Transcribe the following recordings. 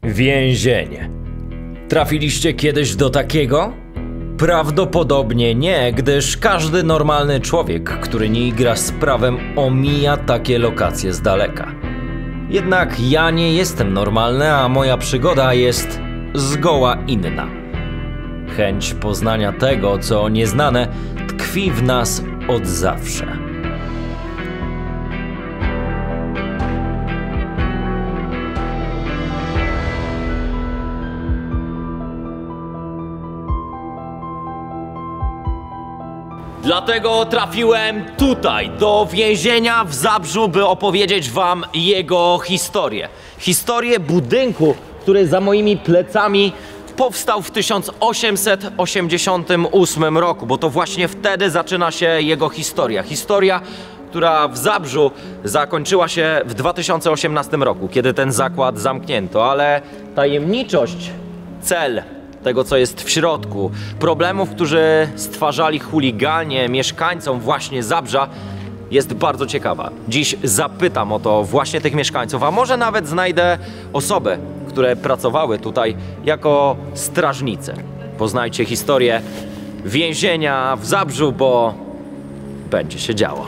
Więzienie. Trafiliście kiedyś do takiego? Prawdopodobnie nie, gdyż każdy normalny człowiek, który nie igra z prawem, omija takie lokacje z daleka. Jednak ja nie jestem normalny, a moja przygoda jest zgoła inna. Chęć poznania tego, co nieznane, tkwi w nas od zawsze. Dlatego trafiłem tutaj, do więzienia w Zabrzu, by opowiedzieć wam jego historię. Historię budynku, który za moimi plecami powstał w 1888 roku, bo to właśnie wtedy zaczyna się jego historia. Historia, która w Zabrzu zakończyła się w 2018 roku, kiedy ten zakład zamknięto, ale tajemniczość, cel tego, co jest w środku, problemów, którzy stwarzali chuliganie mieszkańcom właśnie Zabrza, jest bardzo ciekawa. Dziś zapytam o to właśnie tych mieszkańców, a może nawet znajdę osoby, które pracowały tutaj jako strażnice. Poznajcie historię więzienia w Zabrzu, bo będzie się działo.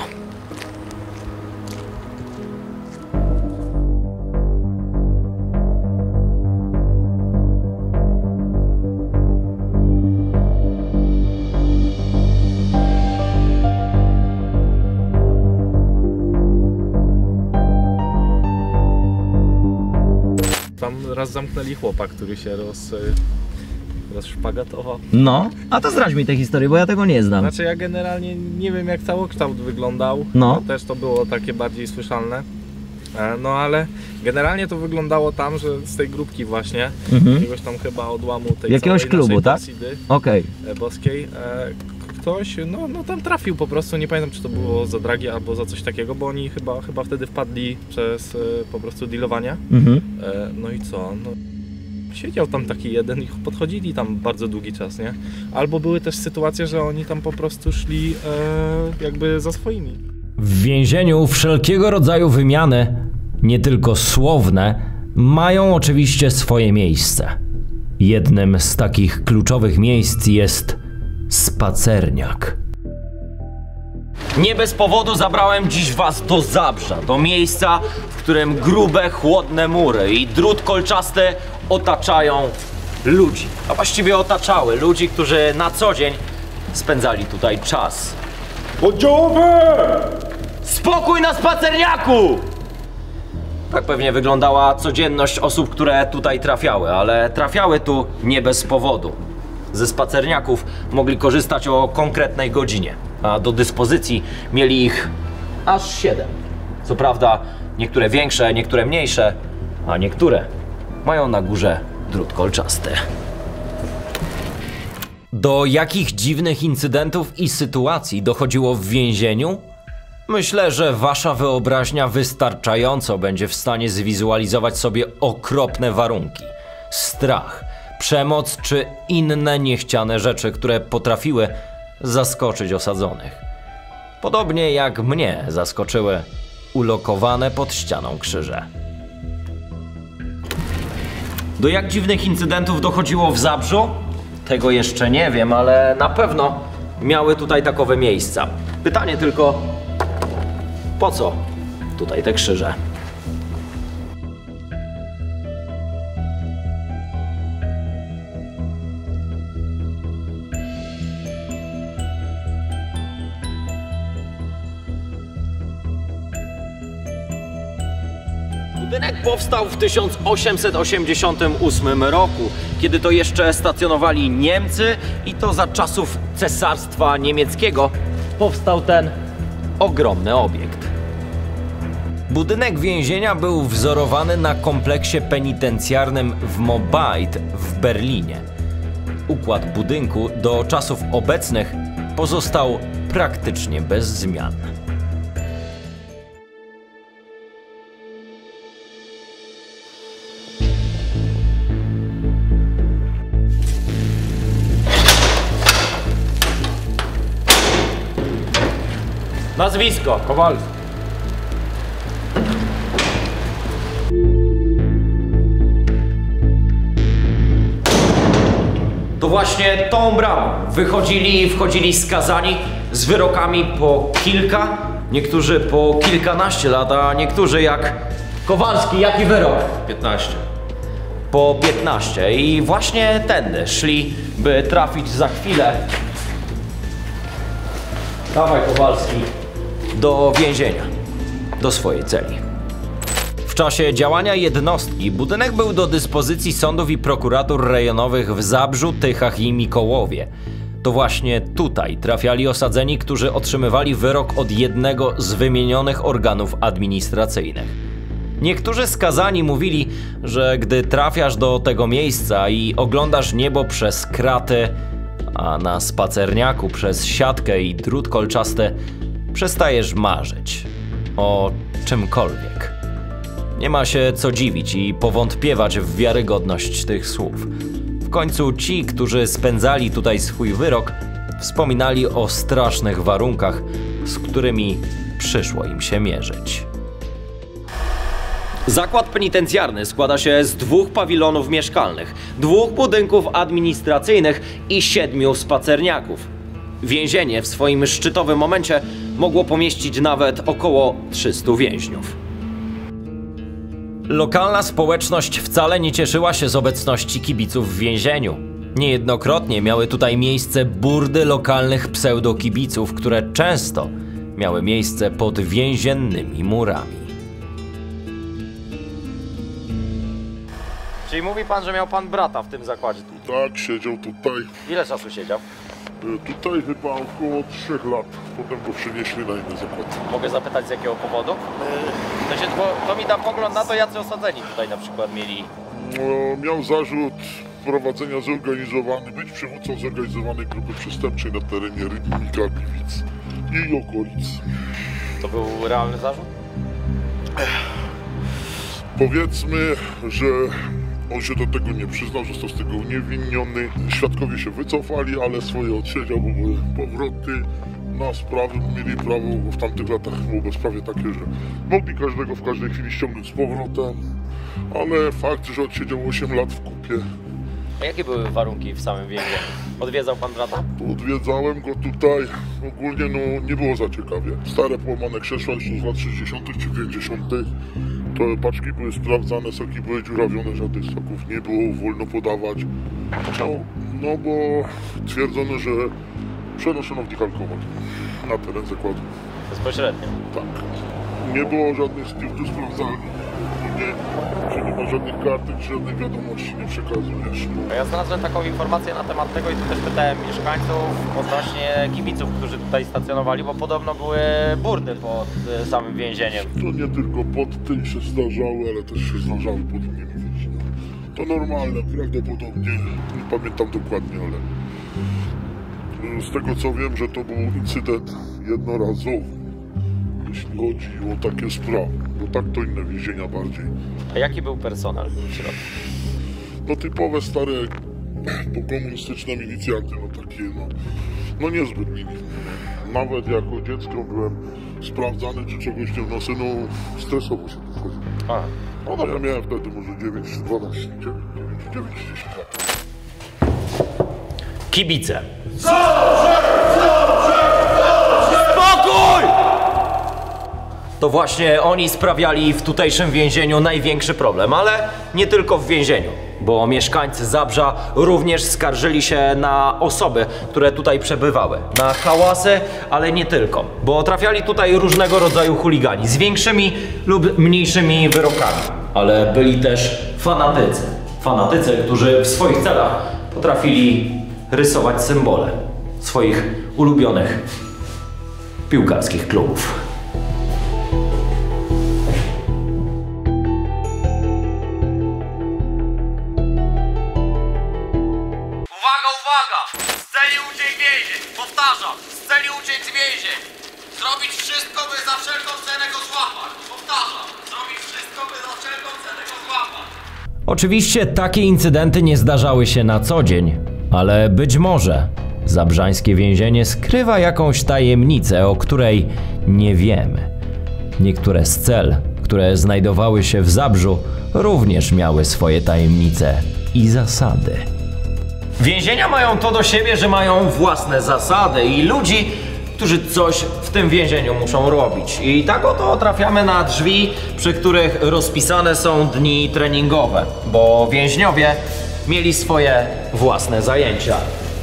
Tam raz zamknęli chłopa, który się rozszpagatował. No, a to zdradź mi tę historię, bo ja tego nie znam. Znaczy ja generalnie nie wiem, jak całokształt wyglądał. No. Też to było takie bardziej słyszalne. No ale generalnie to wyglądało tam, że z tej grupki właśnie, jakiegoś tam chyba odłamu tej jakiegoś całej klubu, naszej tak? Persidy, Okej. boskiej, ktoś no tam trafił po prostu, nie pamiętam, czy to było za dragi albo za coś takiego, bo oni chyba wtedy wpadli przez po prostu dealowanie. No i co? No, siedział tam taki jeden i podchodzili tam bardzo długi czas, nie? Albo były też sytuacje, że oni tam po prostu szli jakby za swoimi. W więzieniu wszelkiego rodzaju wymiany, nie tylko słowne, mają oczywiście swoje miejsce. Jednym z takich kluczowych miejsc jest spacerniak. Nie bez powodu zabrałem dziś was do Zabrza, do miejsca, w którym grube, chłodne mury i drut kolczasty otaczają ludzi. A właściwie otaczały ludzi, którzy na co dzień spędzali tutaj czas. Oddziałowe! Spokój na spacerniaku! Tak pewnie wyglądała codzienność osób, które tutaj trafiały, ale trafiały tu nie bez powodu. Ze spacerniaków mogli korzystać o konkretnej godzinie, a do dyspozycji mieli ich aż 7. Co prawda niektóre większe, niektóre mniejsze, a niektóre mają na górze drut kolczasty. Do jakich dziwnych incydentów i sytuacji dochodziło w więzieniu? Myślę, że wasza wyobraźnia wystarczająco będzie w stanie zwizualizować sobie okropne warunki, strach, przemoc czy inne niechciane rzeczy, które potrafiły zaskoczyć osadzonych. Podobnie jak mnie zaskoczyły ulokowane pod ścianą krzyże. Do jak dziwnych incydentów dochodziło w Zabrzu? Tego jeszcze nie wiem, ale na pewno miały tutaj takowe miejsca. Pytanie tylko, po co tutaj te krzyże? Budynek powstał w 1888 roku, kiedy to jeszcze stacjonowali Niemcy i to za czasów Cesarstwa Niemieckiego powstał ten ogromny obiekt. Budynek więzienia był wzorowany na kompleksie penitencjarnym w Moabit w Berlinie. Układ budynku do czasów obecnych pozostał praktycznie bez zmian. Nazwisko: Kowalski. właśnie tą bramą wchodzili skazani z wyrokami po kilka, niektórzy po kilkanaście lat, a niektórzy jak Kowalski, jaki wyrok? 15. Po 15 i właśnie tędy szli, by trafić za chwilę. Dawaj, Kowalski, do więzienia, do swojej celi. W czasie działania jednostki budynek był do dyspozycji sądów i prokuratur rejonowych w Zabrzu, Tychach i Mikołowie. To właśnie tutaj trafiali osadzeni, którzy otrzymywali wyrok od jednego z wymienionych organów administracyjnych. Niektórzy skazani mówili, że gdy trafiasz do tego miejsca i oglądasz niebo przez kraty, a na spacerniaku przez siatkę i drut kolczasty, przestajesz marzyć o czymkolwiek. Nie ma się co dziwić i powątpiewać w wiarygodność tych słów. W końcu ci, którzy spędzali tutaj swój wyrok, wspominali o strasznych warunkach, z którymi przyszło im się mierzyć. Zakład penitencjarny składa się z 2 pawilonów mieszkalnych, 2 budynków administracyjnych i 7 spacerniaków. Więzienie w swoim szczytowym momencie mogło pomieścić nawet około 300 więźniów. Lokalna społeczność wcale nie cieszyła się z obecności kibiców w więzieniu. Niejednokrotnie miały tutaj miejsce burdy lokalnych pseudokibiców, które często miały miejsce pod więziennymi murami. Czyli mówi pan, że miał pan brata w tym zakładzie? Tak, siedział tutaj. Ile czasu siedział? Tutaj chyba około 3 lat. Potem go przenieśli na inny zakład. Mogę zapytać, z jakiego powodu? Bo to mi da pogląd na to, jacy osadzeni tutaj na przykład mieli. Miał zarzut prowadzenia być przywódcą zorganizowanej grupy przestępczej na terenie Rybnika, Gliwic i okolic. To był realny zarzut? Powiedzmy, że on się do tego nie przyznał, został z tego uniewinniony. Świadkowie się wycofali, ale swoje odsiedział, bo były powroty na sprawy. Mieli prawo w tamtych latach, było bezprawie takie, że mogli każdego w każdej chwili ściągnąć z powrotem, ale fakt, że odsiedział 8 lat w kupie. A jakie były warunki w samym więzieniu? Odwiedzał pan brata? Odwiedzałem go tutaj. Ogólnie nie było za ciekawie. Stare połamane krzesła jeszcze z lat 60. czy 50. To paczki były sprawdzane, soki były dziurawione, żadnych soków nie było, wolno podawać. No bo twierdzono, że przenoszono w nich alkohol na teren zakładu. Bezpośrednio? Tak. Nie było żadnych stywów sprawdzalnych. Że nie ma żadnych kartek, żadnych wiadomości nie przekazujesz. Ja znalazłem taką informację na temat tego i tu też pytałem mieszkańców odnośnie kibiców, którzy tutaj stacjonowali, bo podobno były burdy pod samym więzieniem. To nie tylko pod tym się zdarzały, ale też się zdarzały pod innymi więźniami. To normalne, prawdopodobnie, nie pamiętam dokładnie, ale z tego co wiem, że to był incydent jednorazowy, jeśli chodzi o takie sprawy, bo tak to inne więzienia bardziej. A jaki był personel w środku? No typowe stare pokomunistyczne milicjanty, no takie no niezbyt mili. Nawet jako dziecko byłem sprawdzany, czy czegoś nie wnoszę, no stresowo się to wchodzi. No ja miałem wtedy może 9 czy 12, 9 czy 10 lat. Kibice. Spokój! To właśnie oni sprawiali w tutejszym więzieniu największy problem, ale nie tylko w więzieniu, bo mieszkańcy Zabrza również skarżyli się na osoby, które tutaj przebywały, na hałasy, ale nie tylko, bo trafiali tutaj różnego rodzaju chuligani z większymi lub mniejszymi wyrokami, ale byli też fanatycy, którzy w swoich celach potrafili rysować symbole swoich ulubionych piłkarskich klubów. Uwaga! Z celi uciec więzień! Powtarzam, z celi uciec więzień! Zrobić wszystko, by za wszelką cenę go złapać! Powtarzam, zrobić wszystko, by za wszelką cenę go złapać! Oczywiście takie incydenty nie zdarzały się na co dzień, ale być może zabrzańskie więzienie skrywa jakąś tajemnicę, o której nie wiemy. Niektóre z cel, które znajdowały się w Zabrzu, również miały swoje tajemnice i zasady. Więzienia mają to do siebie, że mają własne zasady i ludzi, którzy coś w tym więzieniu muszą robić. I tak oto trafiamy na drzwi, przy których rozpisane są dni treningowe, bo więźniowie mieli swoje własne zajęcia.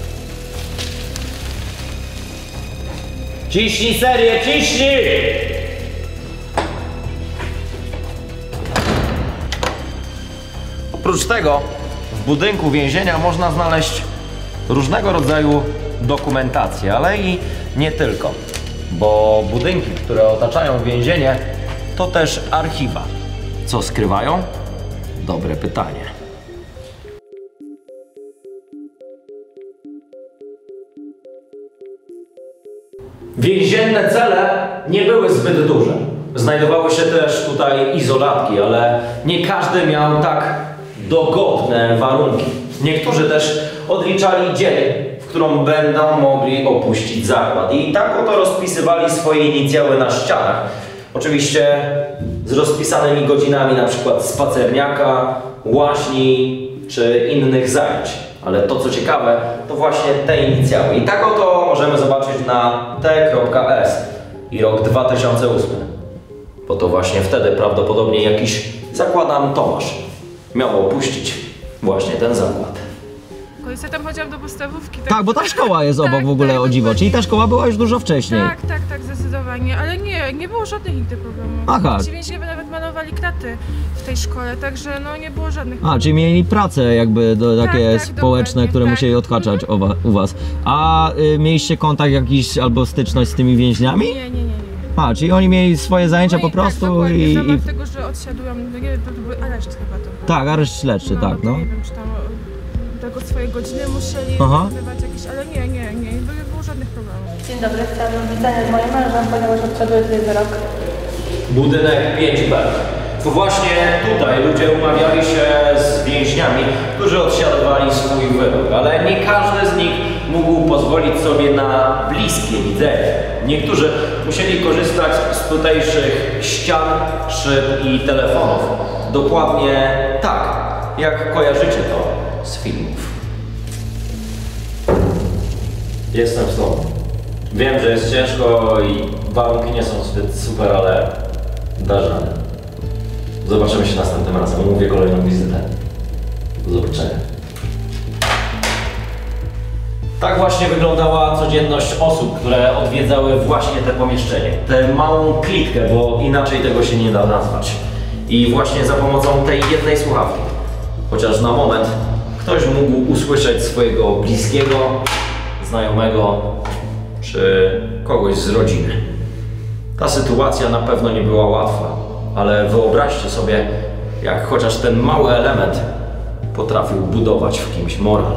Ciśnij serię, ciśnij! Oprócz tego w budynku więzienia można znaleźć różnego rodzaju dokumentację, ale i nie tylko, bo budynki, które otaczają więzienie, to też archiwa. Co skrywają? Dobre pytanie. Więzienne cele nie były zbyt duże. Znajdowały się też tutaj izolatki, ale nie każdy miał tak dogodne warunki. Niektórzy też odliczali dzień, w którą będą mogli opuścić zakład. I tak oto rozpisywali swoje inicjały na ścianach. Oczywiście z rozpisanymi godzinami, na przykład spacerniaka, łaźni czy innych zajęć. Ale to co ciekawe, to właśnie te inicjały. I tak oto możemy zobaczyć na T.S. i rok 2008. Bo to właśnie wtedy prawdopodobnie jakiś, zakładam, Tomasz miał opuścić właśnie ten zakład. Kiedyś ja tam chodziłam do podstawówki. Tak, bo ta szkoła jest obok Tak, w ogóle, tak, o dziwo. dokładnie. Czyli ta szkoła była już dużo wcześniej. Tak, zdecydowanie. Ale nie było żadnych nigdy problemów. Aha. Ci więźniowie nawet malowali kraty w tej szkole, także no nie było żadnych A, czyli mieli pracę jakby takie tak, społeczne, dokładnie, które tak. musieli odhaczać u was. A mieliście kontakt jakiś albo styczność z tymi więźniami? Nie. A, czyli oni mieli swoje zajęcia po prostu tak, dokładnie, i... w ramach tego, że odsiadują, no nie wiem, to był areszt chyba to. Tak, areszt śledczy, tak, no. Nie wiem, czy tam tego swoje godziny musieli Aha. wykonywać jakieś, ale nie było żadnych problemów. Dzień dobry, chciałabym pytanie z moim mężem, ponieważ odsiaduję tutaj wyrok. Budynek 5B. To właśnie tutaj ludzie umawiali się z więźniami, którzy odsiadowali swój wyrok, ale nie każdy z nich mógł pozwolić sobie na bliskie widzenie. Niektórzy musieli korzystać z tutejszych ścian, szyb i telefonów. Dokładnie tak, jak kojarzycie to z filmów. Jestem z tobą. Wiem, że jest ciężko i warunki nie są zbyt super, ale dasz radę. Zobaczymy się następnym razem. Umówię kolejną wizytę. Do zobaczenia. Tak właśnie wyglądała codzienność osób, które odwiedzały właśnie te pomieszczenie. Tę małą klitkę, bo inaczej tego się nie da nazwać. I właśnie za pomocą tej jednej słuchawki, chociaż na moment ktoś mógł usłyszeć swojego bliskiego, znajomego czy kogoś z rodziny. Ta sytuacja na pewno nie była łatwa, ale wyobraźcie sobie, jak chociaż ten mały element potrafił budować w kimś morale.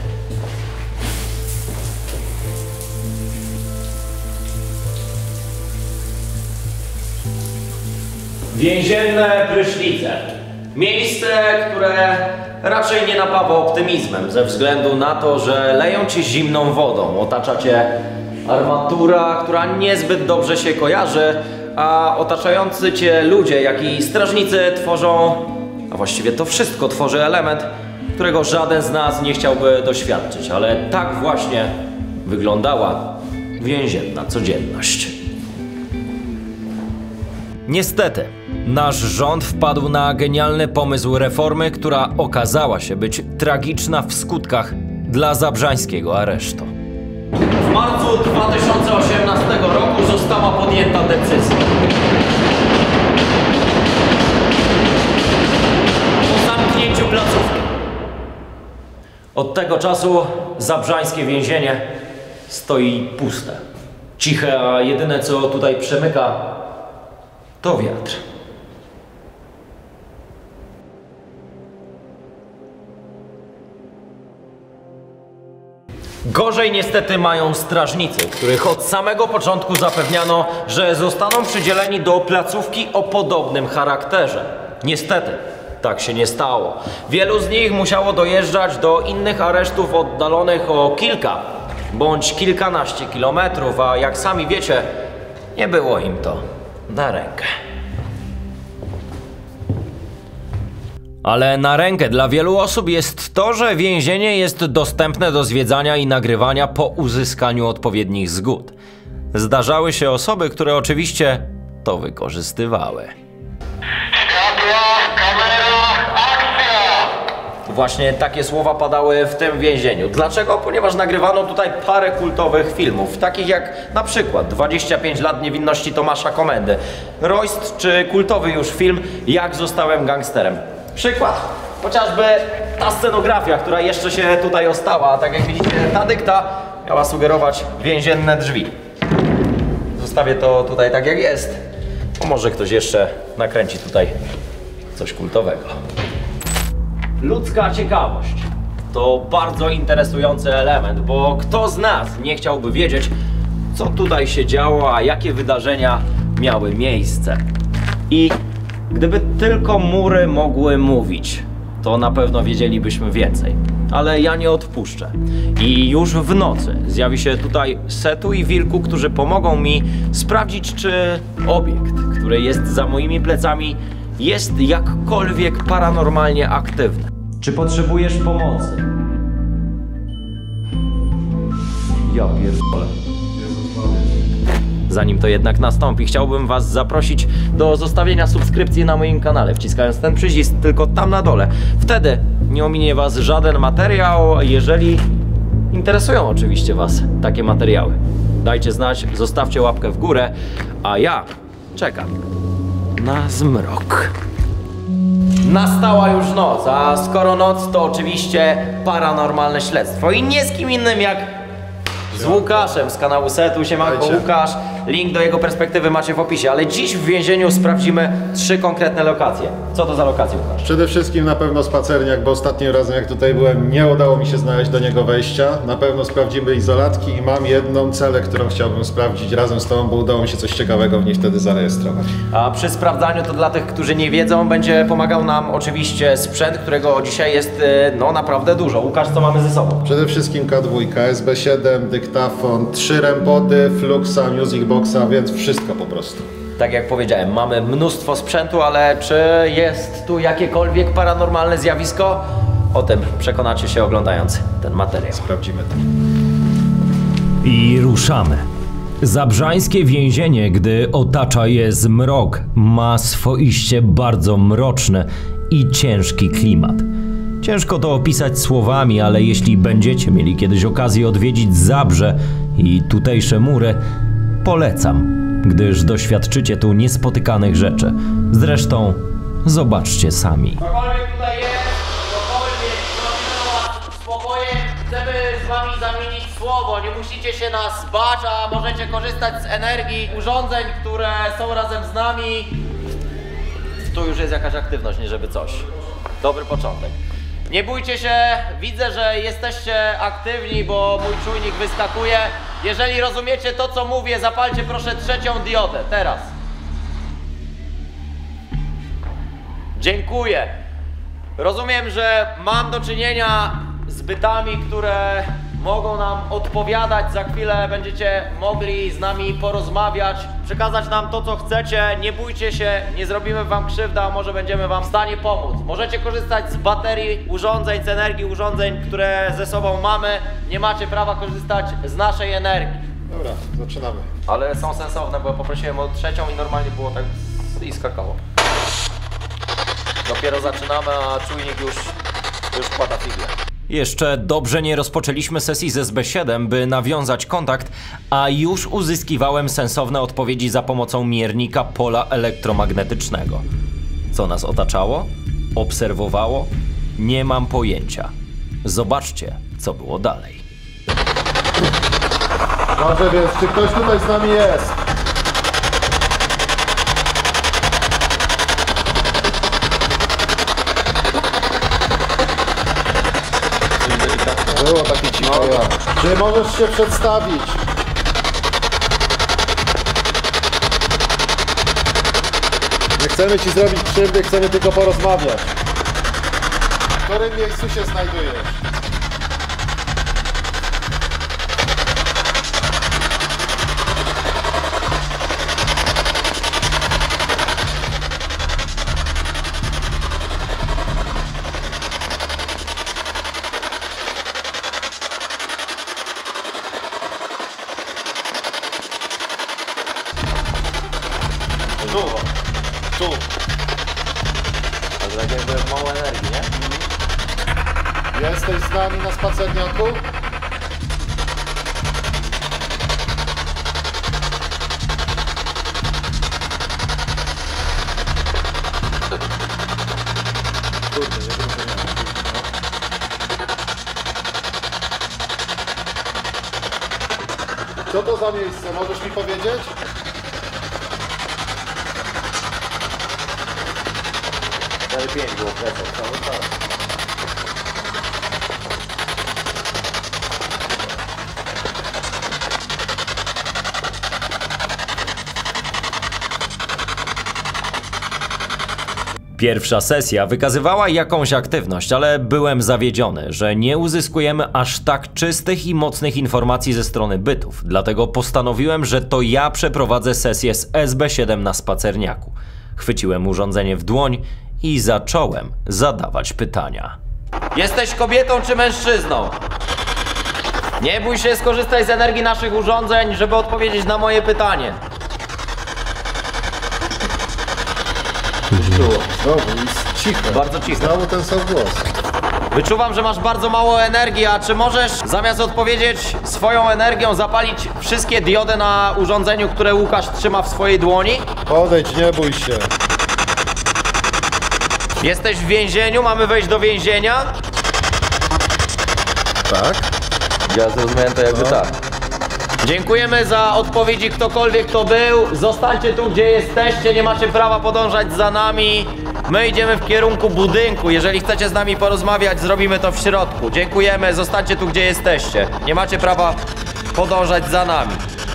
Więzienne prysznice. Miejsce, które raczej nie napawa optymizmem ze względu na to, że leją cię zimną wodą. Otacza cię armatura, która niezbyt dobrze się kojarzy, a otaczający cię ludzie, jak i strażnicy tworzą, a właściwie to wszystko tworzy element, którego żaden z nas nie chciałby doświadczyć. Ale tak właśnie wyglądała więzienna codzienność. Niestety, nasz rząd wpadł na genialny pomysł reformy, która okazała się być tragiczna w skutkach dla zabrzańskiego aresztu. W marcu 2018 roku została podjęta decyzja o zamknięciu placówki. Od tego czasu zabrzańskie więzienie stoi puste, ciche, a jedyne co tutaj przemyka to wiatr. Gorzej niestety mają strażnicy, których od samego początku zapewniano, że zostaną przydzieleni do placówki o podobnym charakterze. Niestety, tak się nie stało. Wielu z nich musiało dojeżdżać do innych aresztów oddalonych o kilka bądź kilkanaście kilometrów, a jak sami wiecie, nie było im to na rękę. Ale na rękę dla wielu osób jest to, że więzienie jest dostępne do zwiedzania i nagrywania po uzyskaniu odpowiednich zgód. Zdarzały się osoby, które oczywiście to wykorzystywały. Właśnie takie słowa padały w tym więzieniu. Dlaczego? Ponieważ nagrywano tutaj parę kultowych filmów, takich jak na przykład 25 lat niewinności Tomasza Komendy, Royst czy kultowy już film Jak zostałem gangsterem. Przykład, chociażby ta scenografia, która jeszcze się tutaj ostała, tak jak widzicie, ta dykta miała sugerować więzienne drzwi. Zostawię to tutaj tak jak jest, bo może ktoś jeszcze nakręci tutaj coś kultowego. Ludzka ciekawość to bardzo interesujący element, bo kto z nas nie chciałby wiedzieć, co tutaj się działo, a jakie wydarzenia miały miejsce. I gdyby tylko mury mogły mówić, to na pewno wiedzielibyśmy więcej. Ale ja nie odpuszczę. I już w nocy zjawi się tutaj Setu i Wilku, którzy pomogą mi sprawdzić, czy obiekt, który jest za moimi plecami, jest jakkolwiek paranormalnie aktywny. Czy potrzebujesz pomocy? Ja pierdolę. Zanim to jednak nastąpi, chciałbym was zaprosić do zostawienia subskrypcji na moim kanale, wciskając ten przycisk tylko tam na dole. Wtedy nie ominie was żaden materiał, jeżeli interesują oczywiście was takie materiały. Dajcie znać, zostawcie łapkę w górę, a ja czekam na zmrok. Nastała już noc, a skoro noc, to oczywiście paranormalne śledztwo i nie z kim innym jak z Łukaszem z kanału Setu. Siemanko Łukasz, link do jego perspektywy macie w opisie, ale dziś w więzieniu sprawdzimy 3 konkretne lokacje. Co to za lokacje, Łukasz? Przede wszystkim na pewno spacerniak, bo ostatnim razem jak tutaj byłem, nie udało mi się znaleźć do niego wejścia. Na pewno sprawdzimy izolatki i mam jedną celę, którą chciałbym sprawdzić razem z tobą, bo udało mi się coś ciekawego w niej wtedy zarejestrować. A przy sprawdzaniu, to dla tych, którzy nie wiedzą, będzie pomagał nam oczywiście sprzęt, którego dzisiaj jest no naprawdę dużo. Łukasz, co mamy ze sobą? Przede wszystkim K2, SB7, dyktafon, 3 rempody, Fluxa, Music Boxa, więc wszystko po prostu. Tak jak powiedziałem, mamy mnóstwo sprzętu, ale czy jest tu jakiekolwiek paranormalne zjawisko? O tym przekonacie się oglądając ten materiał. Sprawdzimy to. I ruszamy. Zabrzańskie więzienie, gdy otacza je zmrok, ma swoiście bardzo mroczny i ciężki klimat. Ciężko to opisać słowami, ale jeśli będziecie mieli kiedyś okazję odwiedzić Zabrze i tutejsze mury, polecam, gdyż doświadczycie tu niespotykanych rzeczy. Zresztą zobaczcie sami. Cokolwiek tutaj jest, cokolwiek zrobimy spokojem, chcemy z wami zamienić słowo. Nie musicie się nas bać, a możecie korzystać z energii urządzeń, które są razem z nami. Tu już jest jakaś aktywność, nie żeby coś. Dobry początek. Nie bójcie się, widzę, że jesteście aktywni, bo mój czujnik wyskakuje. Jeżeli rozumiecie to, co mówię, zapalcie proszę 3. diodę, teraz. Dziękuję. Rozumiem, że mam do czynienia z bytami, które mogą nam odpowiadać. Za chwilę będziecie mogli z nami porozmawiać, przekazać nam to, co chcecie. Nie bójcie się, nie zrobimy wam krzywdy, a może będziemy wam w stanie pomóc. Możecie korzystać z baterii urządzeń, z energii urządzeń, które ze sobą mamy. Nie macie prawa korzystać z naszej energii. Dobra, zaczynamy. Ale są sensowne, bo poprosiłem o 3. i normalnie było tak i skakało. Dopiero zaczynamy, a czujnik już wkłada figle. Jeszcze dobrze nie rozpoczęliśmy sesji z SB7, by nawiązać kontakt, a już uzyskiwałem sensowne odpowiedzi za pomocą miernika pola elektromagnetycznego. Co nas otaczało? Obserwowało? Nie mam pojęcia. Zobaczcie, co było dalej. Dobrze, więc czy ktoś tutaj z nami jest? Było takie cicho. Czy możesz się przedstawić? Nie chcemy ci zrobić krzywdy, chcemy tylko porozmawiać. W którym miejscu się znajdujesz? Jesteś z nami na spacerniaku? Co to za miejsce? Możesz mi powiedzieć? Pierwsza sesja wykazywała jakąś aktywność, ale byłem zawiedziony, że nie uzyskujemy aż tak czystych i mocnych informacji ze strony bytów. Dlatego postanowiłem, że to ja przeprowadzę sesję z SB7 na spacerniaku. Chwyciłem urządzenie w dłoń i zacząłem zadawać pytania. Jesteś kobietą czy mężczyzną? Nie bój się, skorzystaj z energii naszych urządzeń, żeby odpowiedzieć na moje pytanie. Znowu jest cicho. Bardzo cicho. Znowu ten sam głos. Wyczuwam, że masz bardzo mało energii, a czy możesz zamiast odpowiedzieć swoją energią zapalić wszystkie diody na urządzeniu, które Łukasz trzyma w swojej dłoni? Podejdź, nie bój się. Jesteś w więzieniu, mamy wejść do więzienia? Tak? Ja zrozumiałem to jakby tak. Dziękujemy za odpowiedzi, ktokolwiek to był. Zostańcie tu, gdzie jesteście, nie macie prawa podążać za nami. My idziemy w kierunku budynku. Jeżeli chcecie z nami porozmawiać, zrobimy to w środku. Dziękujemy, zostańcie tu, gdzie jesteście. Nie macie prawa podążać za nami.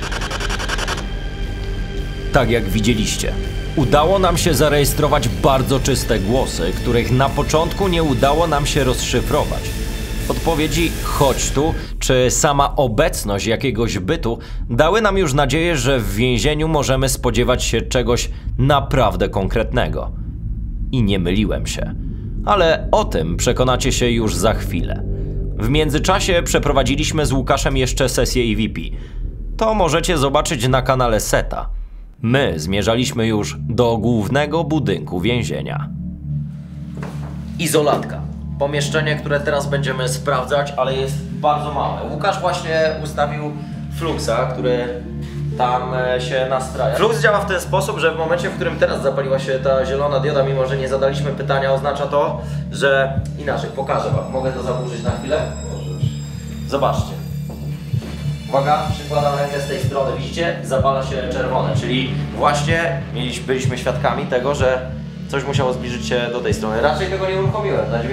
Tak jak widzieliście, udało nam się zarejestrować bardzo czyste głosy, których na początku nie udało nam się rozszyfrować. Odpowiedzi "chodź tu" czy sama obecność jakiegoś bytu dały nam już nadzieję, że w więzieniu możemy spodziewać się czegoś naprawdę konkretnego. I nie myliłem się. Ale o tym przekonacie się już za chwilę. W międzyczasie przeprowadziliśmy z Łukaszem jeszcze sesję EVP. To możecie zobaczyć na kanale Seta. My zmierzaliśmy już do głównego budynku więzienia. Izolatka. Pomieszczenie, które teraz będziemy sprawdzać, ale jest bardzo małe. Łukasz właśnie ustawił Fluxa, który tam się nastraja. Flux działa w ten sposób, że w momencie, w którym teraz zapaliła się ta zielona dioda, mimo że nie zadaliśmy pytania, oznacza to, że inaczej, pokażę wam. Mogę to zaburzyć na chwilę? Możesz. Zobaczcie. Uwaga, przykładam rękę z tej strony, widzicie? Zapala się czerwone, czyli właśnie byliśmy świadkami tego, że coś musiało zbliżyć się do tej strony. Raczej tego nie uruchomiłem, na 90%.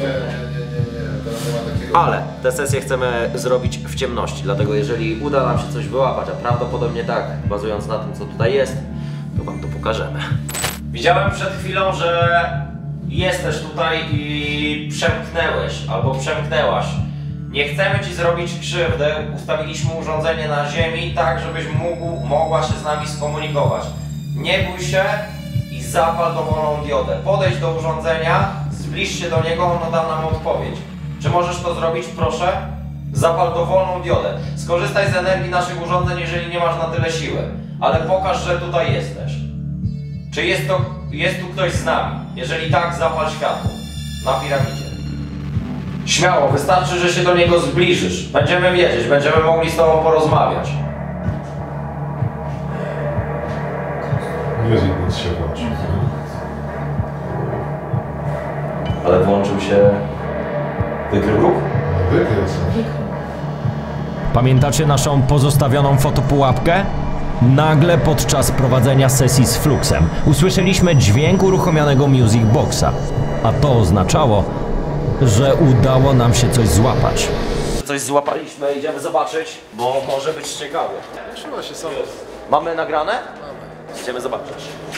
Ale tę sesję chcemy zrobić w ciemności, dlatego jeżeli uda nam się coś wyłapać, a prawdopodobnie tak, bazując na tym, co tutaj jest, to wam to pokażemy. Widziałem przed chwilą, że jesteś tutaj i przemknęłeś, albo przemknęłaś. Nie chcemy ci zrobić krzywdy, ustawiliśmy urządzenie na ziemi tak, żebyś mogła się z nami skomunikować. Nie bój się i zapal dowolną diodę. Podejdź do urządzenia, zbliż się do niego, ono da nam odpowiedź. Czy możesz to zrobić, proszę? Zapal dowolną diodę. Skorzystaj z energii naszych urządzeń, jeżeli nie masz na tyle siły. Ale pokaż, że tutaj jesteś. Czy jest tu ktoś z nami? Jeżeli tak, zapal światło. Na piramidzie. Śmiało, wystarczy, że się do niego zbliżysz. Będziemy wiedzieć, będziemy mogli z tobą porozmawiać. Nic się włączył. Ale włączył się... Wykrył ruch? Wykrył sobie. Pamiętacie naszą pozostawioną fotopułapkę? Nagle podczas prowadzenia sesji z Fluxem usłyszeliśmy dźwięk uruchomionego Music Boxa, a to oznaczało, że udało nam się coś złapać. Coś złapaliśmy, idziemy zobaczyć, bo może być ciekawie. Trzyma się samo. Mamy nagrane? Mamy. Idziemy zobaczyć.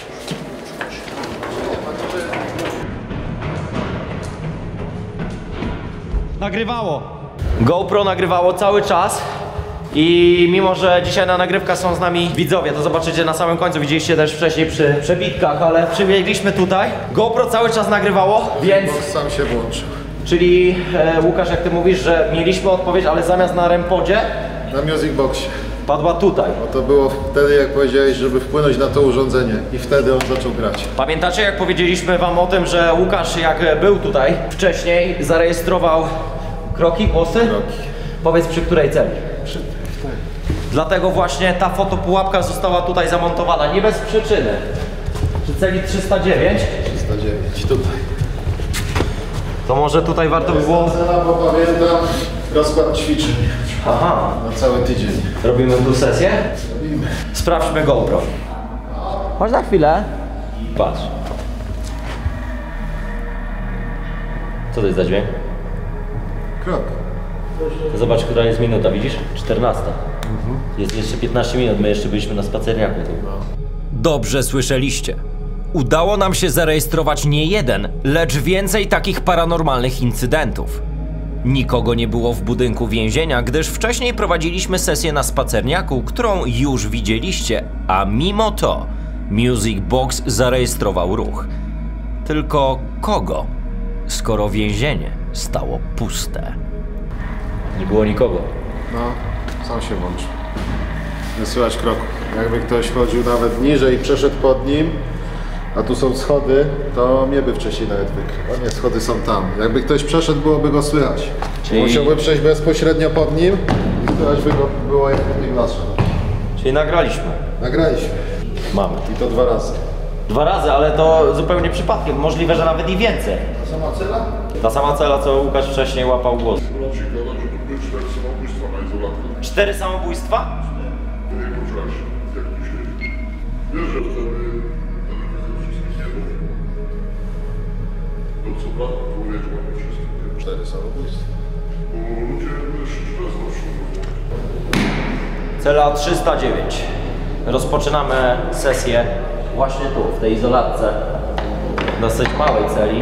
Nagrywało! GoPro nagrywało cały czas i mimo, że dzisiaj na nagrywkach są z nami widzowie, to zobaczycie na samym końcu, widzieliście też wcześniej przy przebitkach, ale przybiegliśmy tutaj. GoPro cały czas nagrywało, więc... Sam się włączył. Czyli Łukasz, jak ty mówisz, że mieliśmy odpowiedź, ale zamiast na REM-podzie... Na Music Boxie. Padła tutaj. No to było wtedy, jak powiedziałeś, żeby wpłynąć na to urządzenie i wtedy on zaczął grać. Pamiętacie, jak powiedzieliśmy wam o tym, że Łukasz, jak był tutaj wcześniej, zarejestrował kroki, głosy? Kroki. Powiedz, przy której celi? Dlatego właśnie ta fotopułapka została tutaj zamontowana, nie bez przyczyny. Przy celi 309. 309, tutaj. To może tutaj warto by było... Cena, bo pamiętam rozkład ćwiczeń Aha, na cały tydzień. robimy tu sesję? Robimy. Sprawdźmy GoPro. Chodź na chwilę. Patrz. Co to jest za dźwięk? Krok. Zobacz, która jest minuta, widzisz? 14. Jest jeszcze 15 minut, my jeszcze byliśmy na spacerniaku. Dobrze słyszeliście. Udało nam się zarejestrować nie jeden, lecz więcej takich paranormalnych incydentów. Nikogo nie było w budynku więzienia, gdyż wcześniej prowadziliśmy sesję na spacerniaku, którą już widzieliście, a mimo to Music Box zarejestrował ruch. Tylko kogo, skoro więzienie stało puste? Nie było nikogo. No, sam się włączył. Nie słychać kroku. Jakby ktoś chodził nawet niżej i przeszedł pod nim, a tu są schody, to mnie by wcześniej nawet wykrył. O nie, schody są tam. Jakby ktoś przeszedł, byłoby go słychać. Czyli- Musiałby przejść bezpośrednio pod nim i słychać by go było, jak po tym laszu. Czyli nagraliśmy. Nagraliśmy. Mamy. I to 2 razy. 2 razy, ale to zupełnie przypadkiem. Możliwe, że nawet i więcej. Ta sama cela? Ta sama cela, co Łukasz wcześniej łapał głos. Ci gada, że to były 4 samobójstwa na izolatkę. 4 samobójstwa? Ty nie możesz, jak tu siedzi. Wiesz, że wtedy wszystkich nie było. To co prawda powiedział nie wszystkich. 4 samobójstwa. Bo ludzie szli bez naszą. Cela 309. Rozpoczynamy sesję właśnie tu, w tej izolatce. Dosyć małej celi.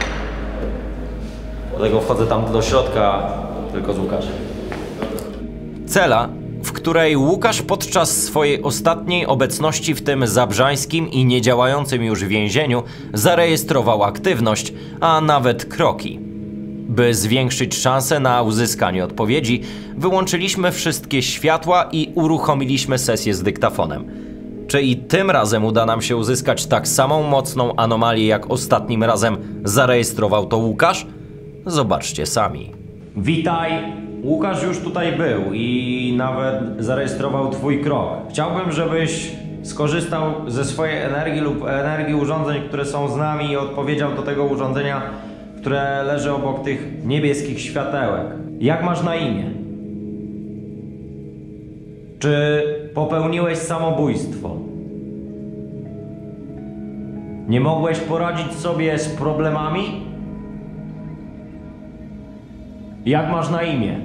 Dlatego wchodzę tam do środka tylko z Łukaszem. Cela, w której Łukasz podczas swojej ostatniej obecności w tym zabrzańskim i niedziałającym już więzieniu zarejestrował aktywność, a nawet kroki. By zwiększyć szanse na uzyskanie odpowiedzi, wyłączyliśmy wszystkie światła i uruchomiliśmy sesję z dyktafonem. Czy i tym razem uda nam się uzyskać tak samą mocną anomalię, jak ostatnim razem zarejestrował to Łukasz? Zobaczcie sami. Witaj! Łukasz już tutaj był i nawet zarejestrował twój krok. Chciałbym, żebyś skorzystał ze swojej energii lub energii urządzeń, które są z nami i odpowiedział do tego urządzenia, które leży obok tych niebieskich światełek. Jak masz na imię? Czy popełniłeś samobójstwo? Nie mogłeś poradzić sobie z problemami? Jak masz na imię?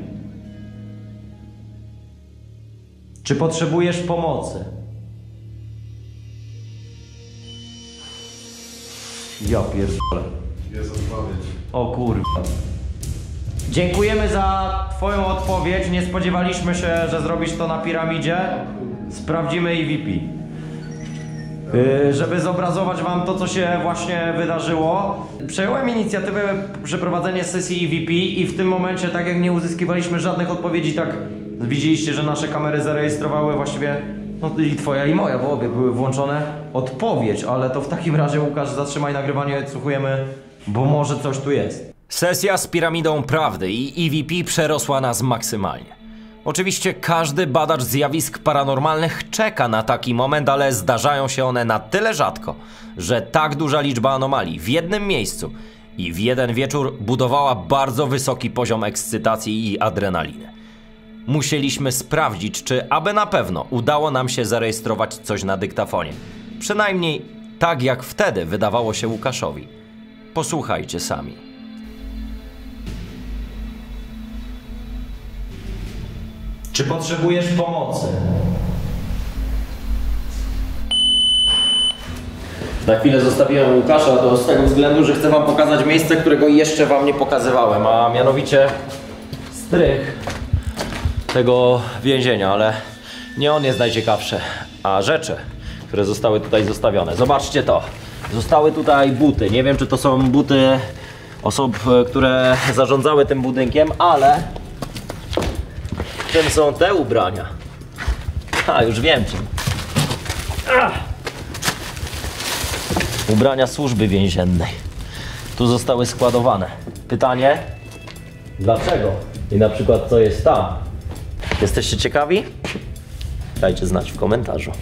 Czy potrzebujesz pomocy? Ja pierdolę. Jest odpowiedź. O kurwa. Dziękujemy za twoją odpowiedź. Nie spodziewaliśmy się, że zrobisz to na piramidzie. Sprawdzimy EVP. Żeby zobrazować wam to, co się właśnie wydarzyło, przejąłem inicjatywę przeprowadzenia sesji EVP i w tym momencie, tak jak nie uzyskiwaliśmy żadnych odpowiedzi, tak widzieliście, że nasze kamery zarejestrowały właściwie, no i twoja i moja, bo obie były włączone, odpowiedź, ale to w takim razie, Łukasz, zatrzymaj nagrywanie, odsłuchujemy, bo może coś tu jest. Sesja z piramidą prawdy i EVP przerosła nas maksymalnie. Oczywiście każdy badacz zjawisk paranormalnych czeka na taki moment, ale zdarzają się one na tyle rzadko, że tak duża liczba anomalii w jednym miejscu i w jeden wieczór budowała bardzo wysoki poziom ekscytacji i adrenaliny. Musieliśmy sprawdzić, czy aby na pewno udało nam się zarejestrować coś na dyktafonie. Przynajmniej tak jak wtedy wydawało się Łukaszowi. Posłuchajcie sami. Czy potrzebujesz pomocy? Na chwilę zostawiłem Łukasza, to z tego względu, że chcę wam pokazać miejsce, którego jeszcze wam nie pokazywałem, a mianowicie strych tego więzienia, ale nie on jest najciekawszy, a rzeczy, które zostały tutaj zostawione. Zobaczcie to. Zostały tutaj buty. Nie wiem, czy to są buty osób, które zarządzały tym budynkiem, ale w tym są te ubrania. A, już wiem czym. Ubrania służby więziennej. Tu zostały składowane. Pytanie, dlaczego? I na przykład co jest tam? Jesteście ciekawi? Dajcie znać w komentarzu.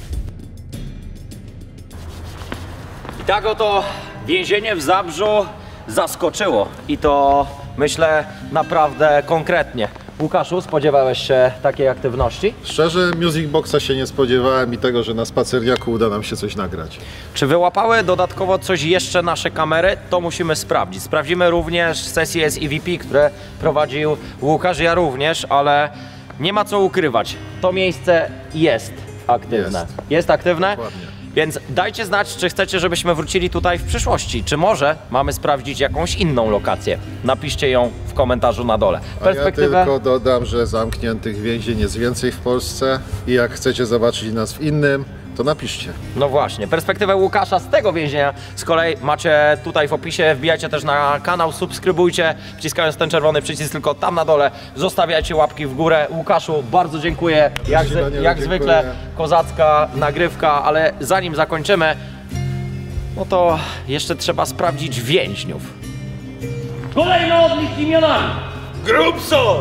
I tak oto więzienie w Zabrzu zaskoczyło. I to myślę naprawdę konkretnie. Łukaszu, spodziewałeś się takiej aktywności? Szczerze, Music Boxa się nie spodziewałem i tego, że na spacerniaku uda nam się coś nagrać. Czy wyłapały dodatkowo coś jeszcze nasze kamery? To musimy sprawdzić. Sprawdzimy również sesje z EVP, które prowadził Łukasz, ja również, ale nie ma co ukrywać. To miejsce jest aktywne. Jest aktywne? Dokładnie. Więc dajcie znać, czy chcecie, żebyśmy wrócili tutaj w przyszłości. Czy może mamy sprawdzić jakąś inną lokację? Napiszcie ją w komentarzu na dole. A ja tylko dodam, że zamkniętych więzień jest więcej w Polsce i jak chcecie zobaczyć nas w innym, to napiszcie. No właśnie, perspektywę Łukasza z tego więzienia z kolei macie tutaj w opisie, wbijajcie też na kanał, subskrybujcie, wciskając ten czerwony przycisk tylko tam na dole, zostawiajcie łapki w górę. Łukaszu, bardzo dziękuję, jak zwykle kozacka nagrywka, ale zanim zakończymy, no to jeszcze trzeba sprawdzić więźniów. Kolejny odliczki imionami. Grubson,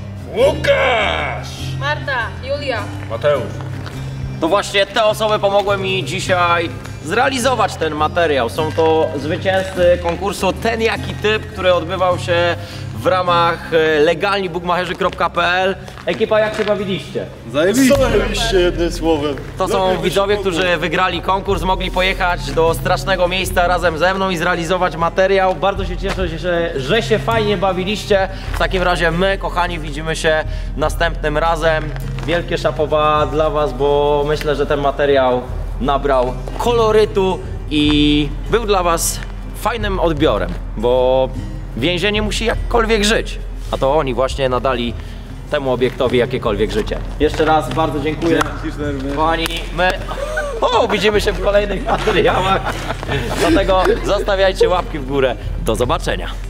Łukasz, Marta, Julia. Mateusz. To właśnie te osoby pomogły mi dzisiaj zrealizować ten materiał. Są to zwycięzcy konkursu Ten Jaki Typ, który odbywał się w ramach legalnibookmacherzy.pl. Ekipa, jak się bawiliście? Zajebiście jednym słowem. To są widzowie, którzy wygrali konkurs, mogli pojechać do strasznego miejsca razem ze mną i zrealizować materiał. Bardzo się cieszę, że się fajnie bawiliście. W takim razie my, kochani, widzimy się następnym razem. Wielkie szapowa dla was, bo myślę, że ten materiał nabrał kolorytu i był dla was fajnym odbiorem, bo więzienie musi jakkolwiek żyć, a to oni właśnie nadali temu obiektowi jakiekolwiek życie. Jeszcze raz bardzo dziękuję. Kochani, my widzimy się w kolejnych materiałach, dlatego zostawiajcie łapki w górę. Do zobaczenia.